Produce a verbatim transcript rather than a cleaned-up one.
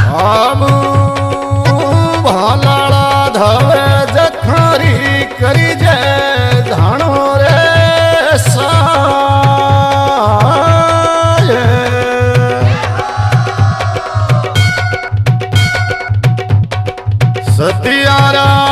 आबू भालाड़ा धवे जखरी करी जे धाणो रे साये सतियारा